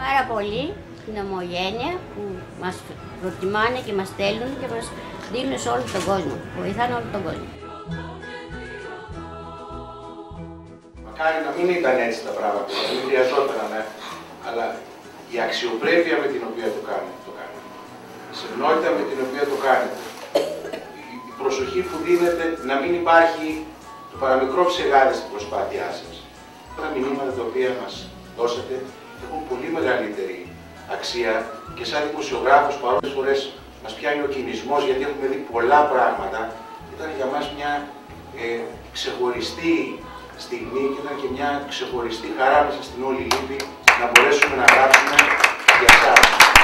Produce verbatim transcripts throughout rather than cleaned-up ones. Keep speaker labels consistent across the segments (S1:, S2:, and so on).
S1: πάρα πολύ την ομογένεια που μας προτιμάνε και μας στέλνουν και μας δίνουν σε όλο τον κόσμο. Βοηθάνε όλο τον κόσμο.
S2: Μακάρι να μην ήταν έτσι τα πράγματα, να μην χρειαζόταν, ναι, αλλά η αξιοπρέπεια με την οποία το κάνει, το κάνει. Η σεμνότητα με την οποία το κάνει. Η προσοχή που δίνεται να μην υπάρχει το παραμικρό ψεγάδι στην προσπάθειά σας. Τα μηνύματα τα οποία μας δώσατε έχουν πολύ μεγαλύτερη αξία και σαν δημοσιογράφος παρόλες φορές μας πιάνει ο κινησμός γιατί έχουμε δει πολλά πράγματα. Ήταν για μας μια ε, ξεχωριστή στιγμή και ήταν και μια ξεχωριστή χαρά μέσα στην όλη λύπη να μπορέσουμε να γράψουμε για εσάς.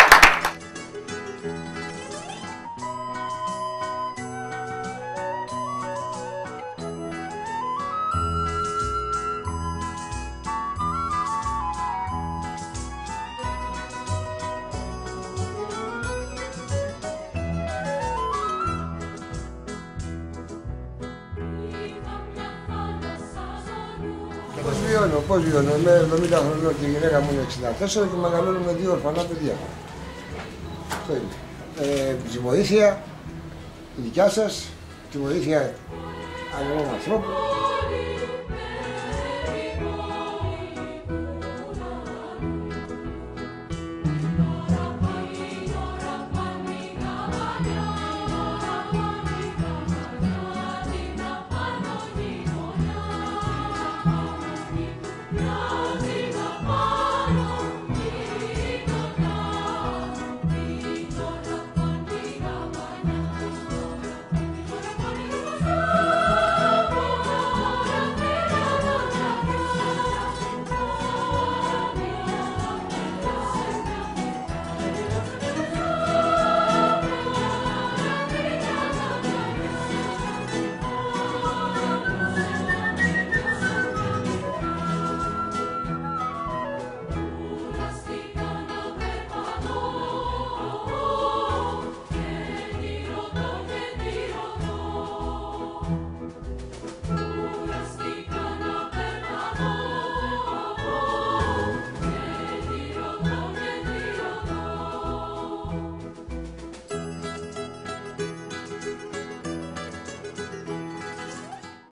S3: Πώς βιώνω, πώς βιώνω, είμαι εβδομήντα χρονών και η γυναίκα μου είναι εξήντα τέσσερα και μεγαλώνουμε δύο ορφανά παιδιά. Αυτό είναι. Ε, τη βοήθεια, τη δικιά σας, τη βοήθεια άλλων ανθρώπων.